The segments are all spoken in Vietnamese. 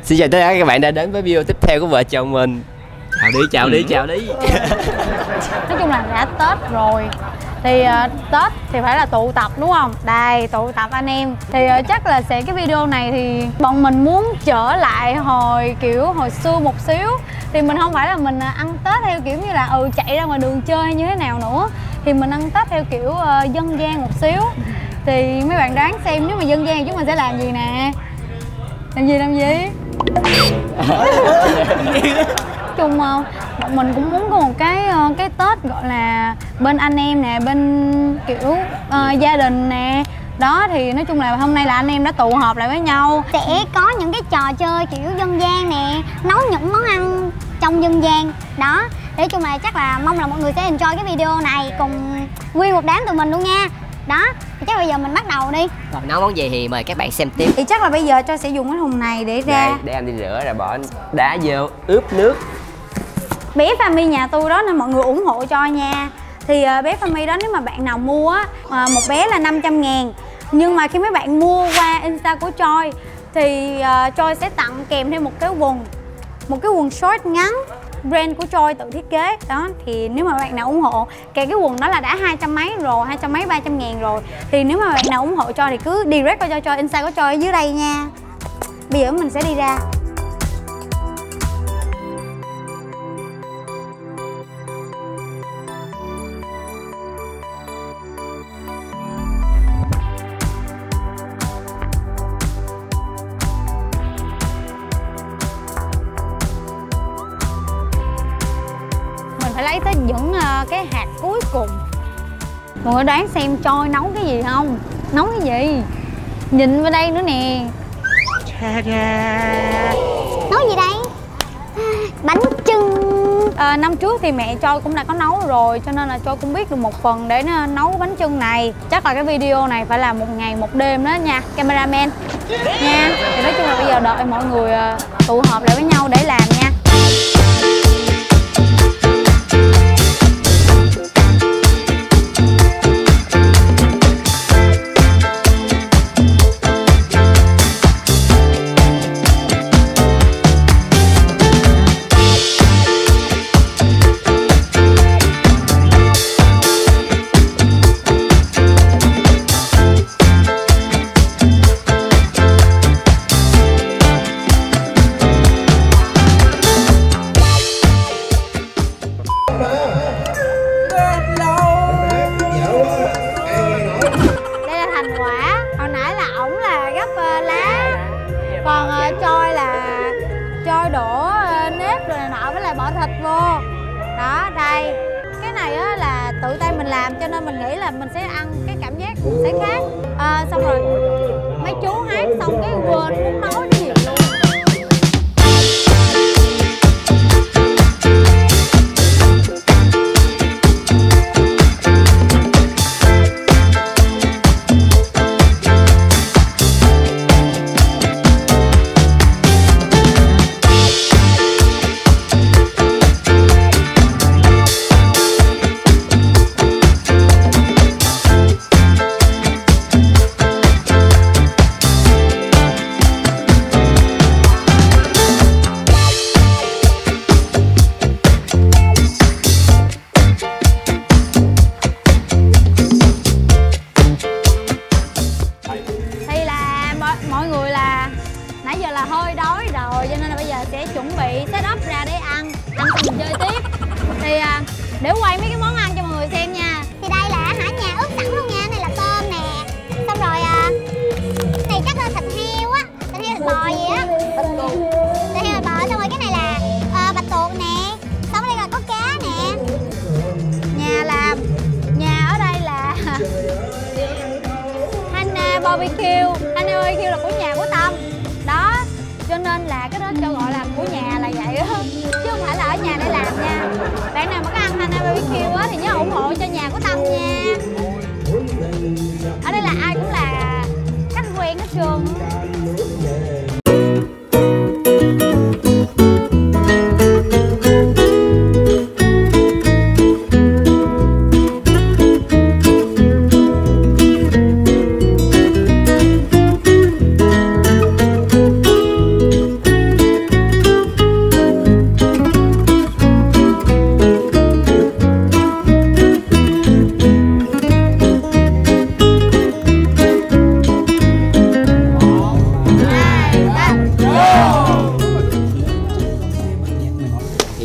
Xin chào tất cả các bạn đã đến với video tiếp theo của vợ chồng mình. Chào đi. Nói chung là đã Tết rồi thì Tết thì phải là tụ tập đúng không? Đây, tụ tập anh em. Thì chắc là sẽ cái video này thì bọn mình muốn trở lại hồi xưa một xíu. Thì mình không phải là mình ăn Tết theo kiểu như là chạy ra ngoài đường chơi hay như thế nào nữa. Thì mình ăn Tết theo kiểu dân gian một xíu. Thì mấy bạn đoán xem nếu mà dân gian chúng mình sẽ làm gì nè. Làm gì? Chung bọn mình cũng muốn có một cái Tết gọi là bên anh em nè, bên kiểu gia đình nè. Đó thì nói chung là hôm nay là anh em đã tụ họp lại với nhau. Sẽ có những cái trò chơi kiểu dân gian nè, nấu những món ăn trong dân gian. Đó, nói chung là chắc là mong là mọi người sẽ enjoy cái video này cùng nguyên một đám tụi mình luôn nha. Đó, thì chắc bây giờ mình bắt đầu đi. Còn nấu món gì thì mời các bạn xem tiếp. Thì chắc là bây giờ cho sẽ dùng cái thùng này để ra. Để em đi rửa rồi bỏ đá vô ướp nước. Bé Family nhà tôi đó nên mọi người ủng hộ cho nha. Thì bé Family đó nếu mà bạn nào mua á, một bé là 500.000. Nhưng mà khi mấy bạn mua qua Insta của Choi thì Choi sẽ tặng kèm thêm một cái quần short ngắn brand của Choi tự thiết kế. Đó thì nếu mà bạn nào ủng hộ, cái quần đó là đã 200 mấy rồi, 200 mấy 300.000 rồi. Thì nếu mà bạn nào ủng hộ Choi thì cứ direct qua cho Choi Insta của Choi ở dưới đây nha. Bây giờ mình sẽ đi ra. Phải lấy tới những cái hạt cuối cùng. Mọi người đoán xem Choi nấu cái gì không? Nấu cái gì? Nhìn vào đây nữa nè. Nấu gì đây? Bánh chưng. Năm trước thì mẹ Choi cũng đã có nấu rồi, cho nên là Choi cũng biết được một phần để nấu bánh chưng này. Chắc là cái video này phải là một ngày một đêm đó nha, cameraman nha. Thì nói chung là bây giờ đợi mọi người tụ họp lại với nhau để làm nha. Còn Choi đổ nếp rồi này nọ với lại bỏ thịt vô. Đó, đây. Cái này á là tự tay mình làm cho nên mình nghĩ là mình sẽ ăn cái cảm giác sẽ khác. Xong rồi mấy chú hát xong cái quên muốn nói cái gì luôn. Mọi người là nãy giờ là hơi đói rồi cho nên là bây giờ sẽ chuẩn bị set up ra để ăn xong mình chơi tiếp. Thì để quay mấy cái món ăn cho mọi người xem nha. Thì đây là nhà ướp sẵn luôn nha. Này là tôm nè. Xong rồi này chắc là thịt heo á, thịt bò gì á. Thịt heo bò. Xong rồi cái này là bạch tuộc nè. Xong đây là có cá nè. Nhà ở đây là Hana BBQ. Hana BBQ là của nhà của Tâm. Đó, cho nên là cái đó cho gọi là của nhà là vậy đó. Chứ không phải là ở nhà để làm nha. Bạn nào mà có ăn Hana BBQ á thì nhớ ủng hộ cho nhà của Tâm nha. Ở đây là ai cũng là khách quen hết trơn.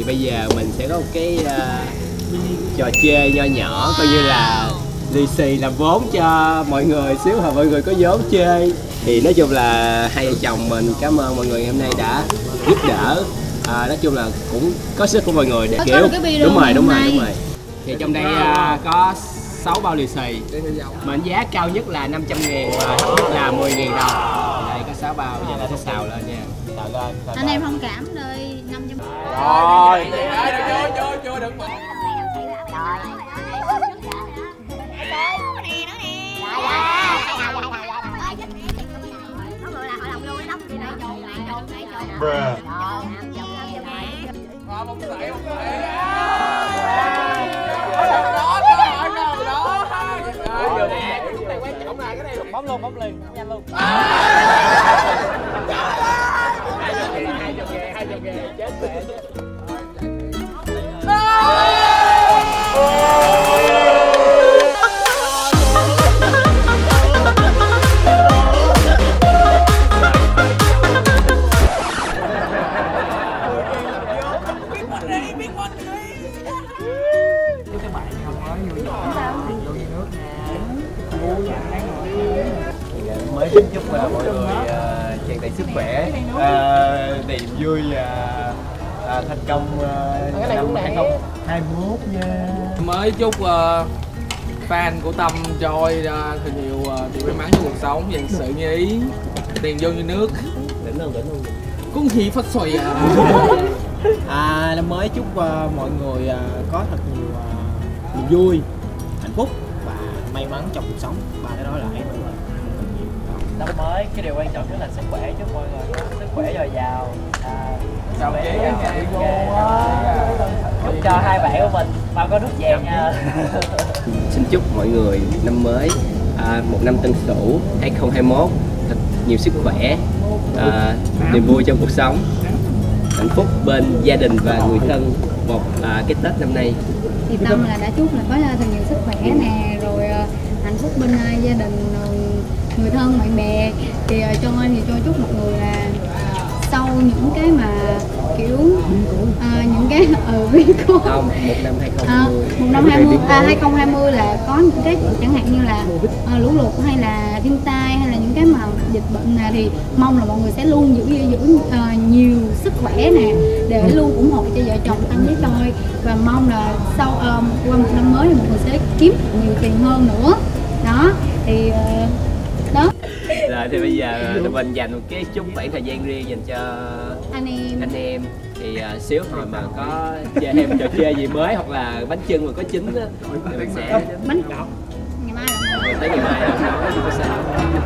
bây giờ mình sẽ có một cái trò chơi nho nhỏ, coi như là lì xì làm vốn cho mọi người xíu, hoặc mọi người có vốn chơi. Thì nói chung là hai vợ chồng mình cảm ơn mọi người hôm nay đã giúp đỡ. Nói chung là cũng có sức của mọi người để kiểu đúng rồi. Thì trong đây có 6 bao lì xì, mệnh giá cao nhất là 500.000 và thấp nhất là 10.000 đồng. Đây có 6 bao, giờ là sẽ xào lên nha. Xào lên. Anh em thông cảm đây 500. Rồi, chưa đừng mạnh. Bấm liền, nhanh luôn. Hai chục ghê, chết mẹ. Mới xin chúc mọi người tràn đầy sức khỏe, niềm vui và thành công năm 2021 nha. Mới chúc fan của Tâm Joy thật nhiều điều may mắn trong cuộc sống, vạn sự như ý, tiền vô như nước. Đỉnh luôn. Cũng thì phát xoay năm mới chúc mọi người có thật nhiều niềm vui, hạnh phúc và may mắn trong cuộc sống. Ba cái đó là hay mọi người. Năm mới cái điều quan trọng nhất là sức khỏe, chúc mọi người có sức khỏe dồi dào, chúc cho hai bạn của mình bao có nút vàng nha. Xin chúc mọi người năm mới một năm Tân Sửu 2021 thật nhiều sức khỏe, niềm vui trong cuộc sống, hạnh phúc bên gia đình và người thân một cái Tết năm nay. Thì Tâm là đã chúc là có thật nhiều sức khỏe nè, rồi hạnh phúc bên gia đình, người thân, bạn bè. Thì cho chúc mọi người là sau những cái mà kiểu những cái biến cố không, một năm 2020 là có những cái chẳng hạn như là lũ lụt hay là thiên tai hay là những cái mà dịch bệnh này, thì mong là mọi người sẽ luôn giữ nhiều sức khỏe nè, để luôn ủng hộ cho vợ chồng Tâm với Joy, và mong là sau qua một năm mới thì mọi người sẽ kiếm nhiều tiền hơn nữa đó. Thì đó. Rồi thì bây giờ tụi mình dành một cái chút khoảng thời gian riêng dành cho anh em. Thì xíu hồi mà có chơi thêm trò chơi gì mới hoặc là bánh chưng mà có trứng á thì mình sẽ bánh ngày mai là tới ngày mai là không có sao.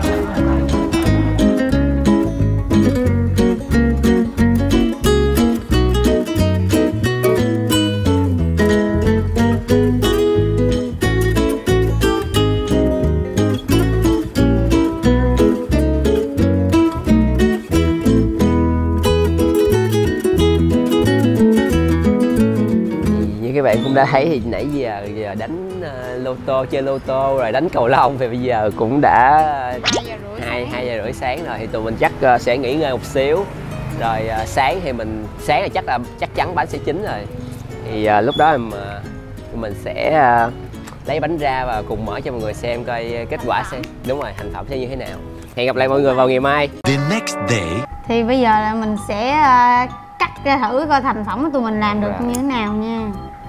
Các bạn cũng đã thấy thì nãy giờ đánh lô tô, chơi lô tô rồi đánh cầu lông, thì bây giờ cũng đã 2 giờ rưỡi sáng rồi, thì tụi mình chắc sẽ nghỉ ngơi một xíu, rồi sáng thì sáng là chắc chắn bánh sẽ chín rồi, thì lúc đó mình sẽ lấy bánh ra và cùng mở cho mọi người xem coi kết quả xem đúng rồi thành phẩm sẽ như thế nào. Hẹn gặp lại mọi người vào ngày mai. The next day. Thì bây giờ là mình sẽ cắt ra thử coi thành phẩm của tụi mình làm được như thế nào nha.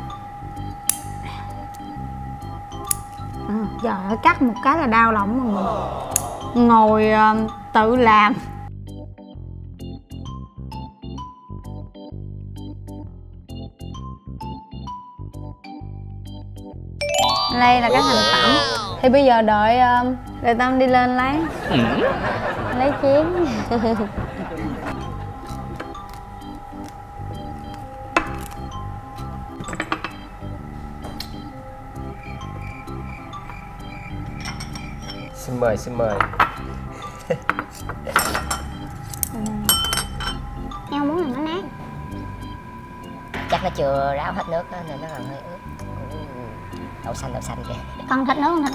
Trời ơi, cắt một cái là đau lòng mà mình ngồi tự làm. Đây là cái thành phẩm. Thì bây giờ đợi Tâm đi lên lấy chén. Xin mời. Em muốn làm nó nát. Chắc nó chưa ráo hết nước đó, nên nó còn hơi ướt. Đậu xanh kìa. Còn thịt nước.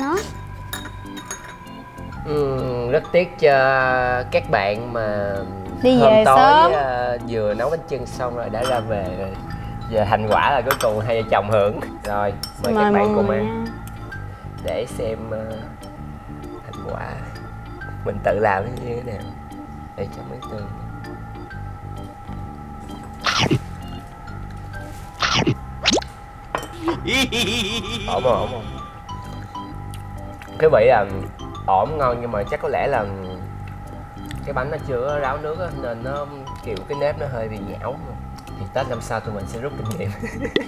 Rất tiếc cho các bạn mà đi hôm về tối sớm vừa nấu bánh chưng xong rồi đã ra về rồi. Giờ thành quả là cuối cùng hai vợ chồng hưởng. Rồi mời các bạn cùng ăn để xem thành quả mình tự làm nó như thế nào. Để cho mấy từ ổn không? Cái vị là ổn ngon, nhưng mà chắc có lẽ là cái bánh nó chưa ráo nước á, nên nó kiểu cái nếp nó hơi bị nhão. Thì Tết năm sau tụi mình sẽ rút kinh nghiệm.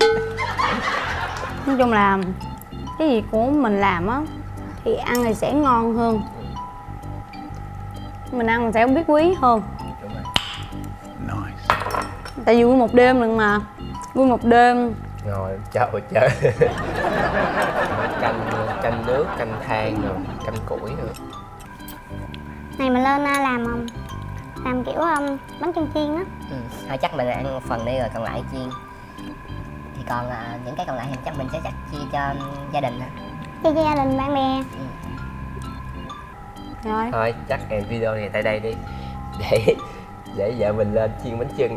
Nói chung là cái gì của mình làm á thì ăn thì sẽ ngon hơn, mình ăn mình sẽ biết quý hơn. Đúng rồi. Tại vì nguyên một đêm lần mà, nguyên một đêm Ngồi chơi canh nước, canh than rồi canh củi nữa. Này mình lên làm kiểu bánh chưng chiên á. Thôi chắc mình ăn một phần đi rồi còn lại chiên. Thì còn những cái còn lại thì chắc mình sẽ chia cho gia đình. Chia cho gia đình bạn bè. rồi. Thôi chắc em video này tại đây đi, để vợ mình lên chiên bánh chưng.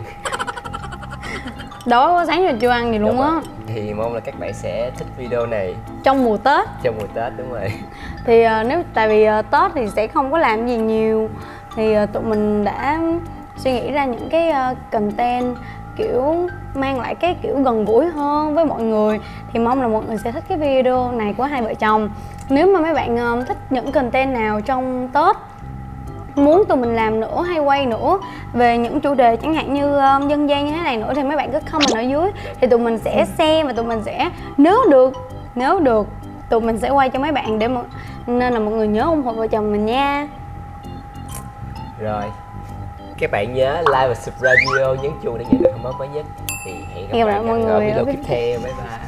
Đói quá, sáng giờ chưa ăn gì luôn á. Thì mong là các bạn sẽ thích video này Trong mùa Tết trong mùa Tết. Đúng rồi. thì tại vì Tết thì sẽ không có làm gì nhiều, thì tụi mình đã suy nghĩ ra những cái content kiểu mang lại cái kiểu gần gũi hơn với mọi người. Thì mong là mọi người sẽ thích cái video này của hai vợ chồng. Nếu mà mấy bạn thích những content nào trong Tết, muốn tụi mình làm nữa hay quay nữa về những chủ đề chẳng hạn như dân gian như thế này nữa, thì mấy bạn cứ comment ở dưới thì tụi mình sẽ xem và tụi mình sẽ nếu được tụi mình sẽ quay cho mấy bạn để nên là mọi người nhớ ủng hộ vợ chồng mình nha. Rồi các bạn nhớ like và subscribe video, nhấn chuông để nhận được thông báo mới nhất. Thì hẹn gặp lại mọi người ở video tiếp theo. Bye bye.